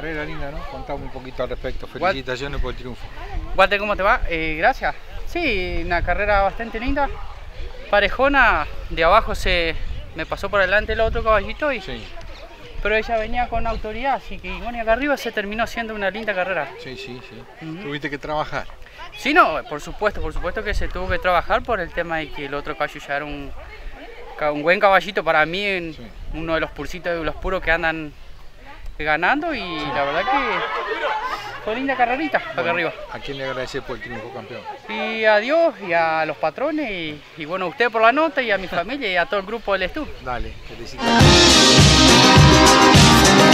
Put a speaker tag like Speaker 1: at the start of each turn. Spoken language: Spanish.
Speaker 1: carrera linda, ¿no? Contame un poquito al respecto. Felicitaciones por el triunfo.
Speaker 2: Walter, ¿cómo te va? Gracias. Sí, una carrera bastante linda. Parejona, de abajo me pasó por delante el otro caballito
Speaker 1: Sí.
Speaker 2: pero ella venía con autoridad, así que bueno, acá arriba se terminó siendo una linda carrera.
Speaker 1: Sí. Tuviste que trabajar.
Speaker 2: Sí, no, por supuesto que se tuvo que trabajar por el tema de que el otro caballo ya era un buen caballito para mí, uno de los pursitos de los puros que andan ganando, y la verdad que fue linda carrerita acá arriba.
Speaker 1: ¿A quién le agradeces por el triunfo, campeón?
Speaker 2: Y a Dios y a los patrones y bueno, a usted por la nota y a mi familia y a todo el grupo del estudio.
Speaker 1: Dale, felicitaciones.